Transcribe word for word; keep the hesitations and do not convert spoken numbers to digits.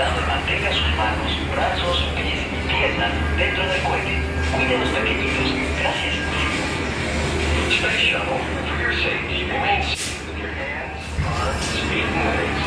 disfrutando y mantenga sus manos, brazos, pies y piernas dentro del cohete. Cuide a los pequeñitos. Gracias. Space Shuttle, for your safety, remain seated with your hands, arms, feet, and legs